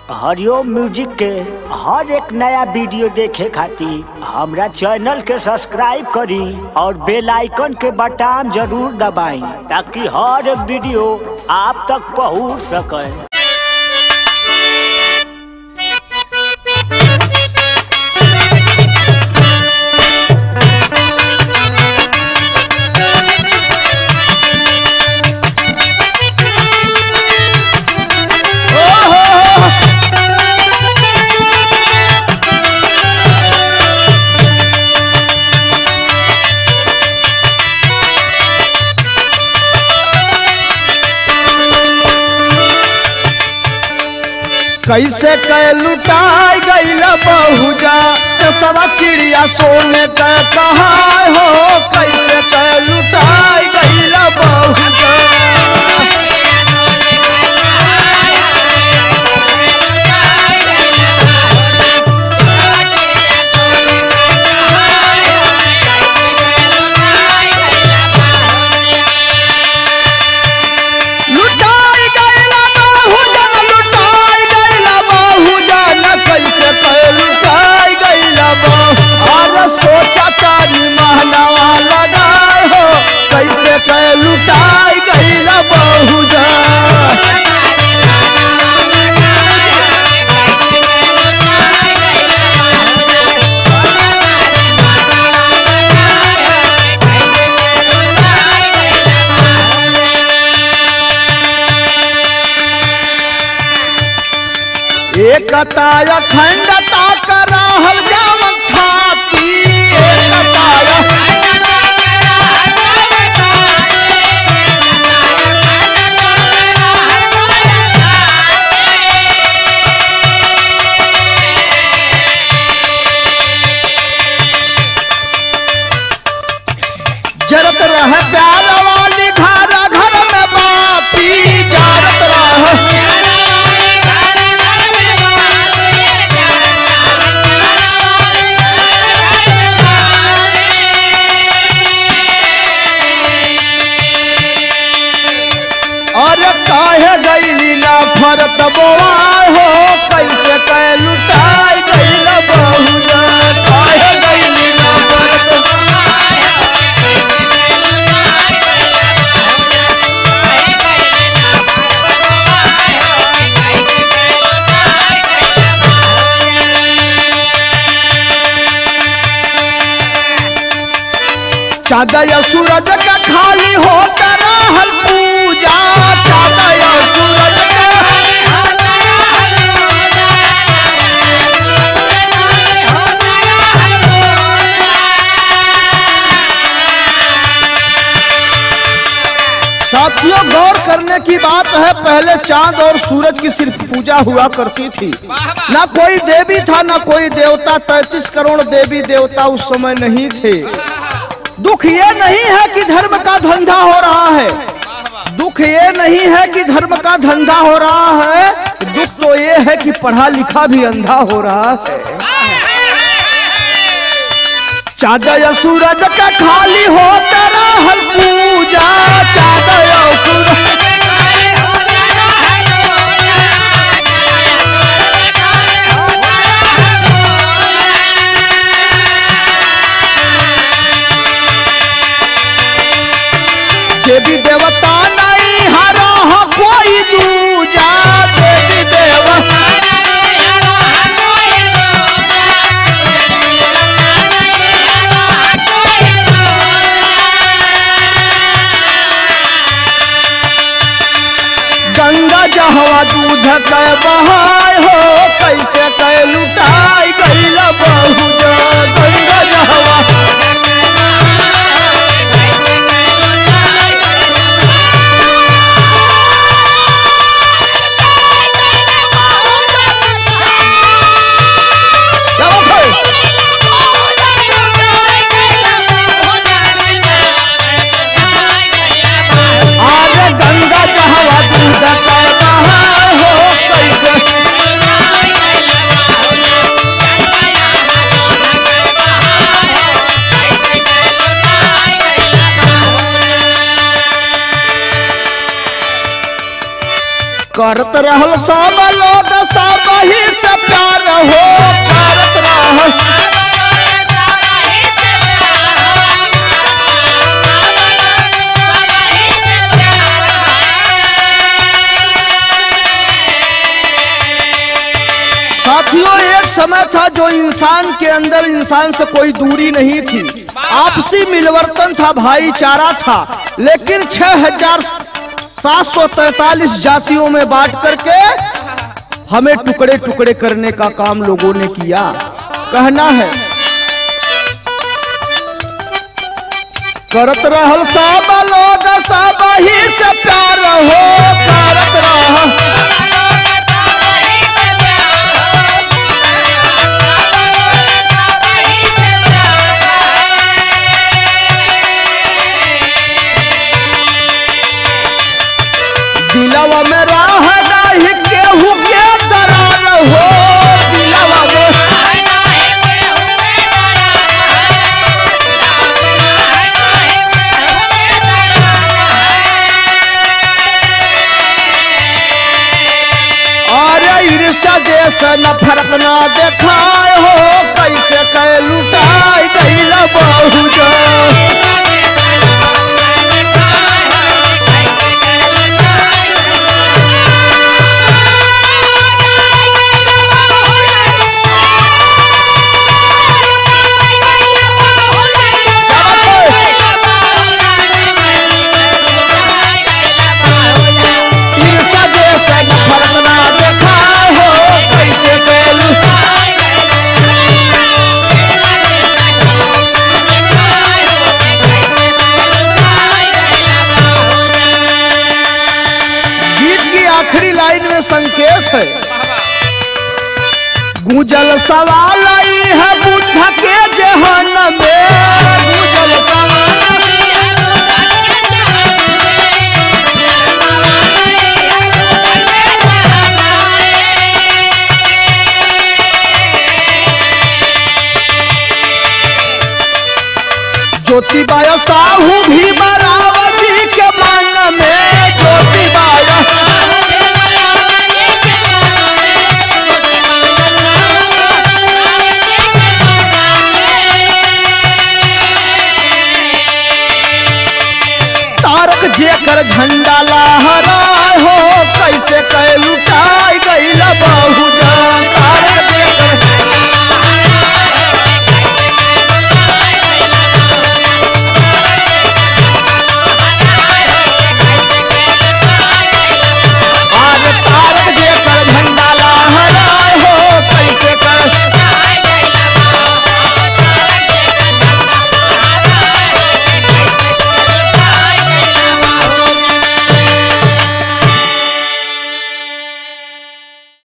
हरिओम music के हर एक नया वीडियो देखे खातिर हमरा चैनल के सब्सक्राइब करी और बेल आइकन के बटन जरूर दबाई ताकि हर एक वीडियो आप तक पहुंच सके। कैसे कै लुटाई गईला बहुजा सब चिड़िया सोने का कहा हो। कैसे कै लुटाई गईला बहुजा लुटाई गईला बहुजा। एकता अखंडता कराहल जावन खाती जरत रहे प्यार वाली घर घर में बापी जरत रहे और काहे गईली ना फरत बोआ हो। कैसे कै लुटाई गईला बहुजा काहे गईली ना फरत चाँद या सूरज का खाली होता रहल पूजा। चाँद या सूरज का साथियों गौर करने की बात है, पहले चांद और सूरज की सिर्फ पूजा हुआ करती थी, ना कोई देवी था ना कोई देवता। 33 करोड़ देवी देवता उस समय नहीं थे। दुख ये नहीं है कि धर्म का धंधा हो रहा है, दुख ये नहीं है कि धर्म का धंधा हो रहा है, दुख तो ये है कि पढ़ा लिखा भी अंधा हो रहा है। चाँद या सूरज का खाली होता रहल पूजा। चाँद या सूरज देवी देवता नहीं हरा हो कोई दूजा। देवी देवता गंगा जहवा दूध के बहाय हो। कैसे कै लुटाई गईला बहुजा गंगा जहवा गंगा जहवा दूध का बहाय हो। कैसे करत रहल सब लोग सब साथियों, एक समय था जो इंसान के अंदर इंसान से कोई दूरी नहीं थी, आपसी मिलवर्तन था, भाईचारा था। लेकिन 6743 जातियों में बांट करके हमें टुकड़े टुकड़े करने का काम लोगों ने किया। कहना है, करत रहल सब लोग सब ही से प्यार हो, करत रह दिलवा में राह नहीं केहू के दरार हो, दिलवा में अरे ईर्ष्या देश नफरत ना देखाए हो, कैसे कै लुटाई गईल बहुजन। संकेत है, गूंजल सवाल आई है बुढ़ा के जहन में, गूंजल ज्योतिबा साहू भी